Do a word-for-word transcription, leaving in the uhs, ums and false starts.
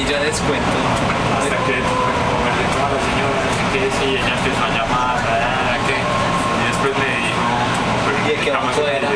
y yo descuento. Hasta que como me dijo a la señora, no sé qué, sí, ella empezó a llamar, ¿a qué? Y después me dijo, como, pero ¿Y de qué banco era?